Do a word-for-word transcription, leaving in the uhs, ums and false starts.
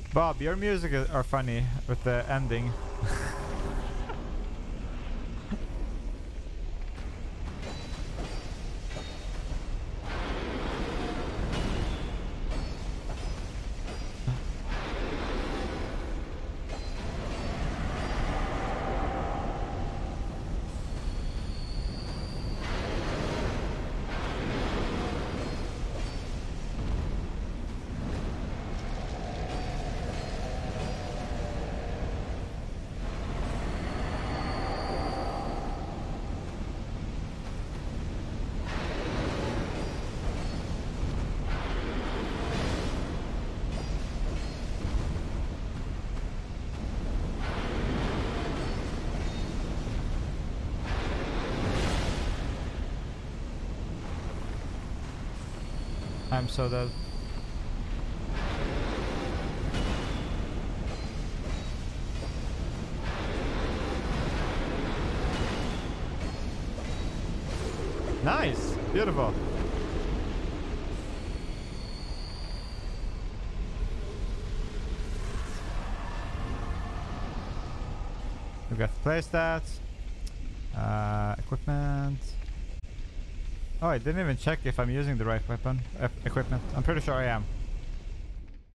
Bob, your music is, are funny with the ending. I'm so dead. Nice! Beautiful. We got play stats. Uh, equipment. Oh, I didn't even check if I'm using the right weapon, uh, equipment. I'm pretty sure I am.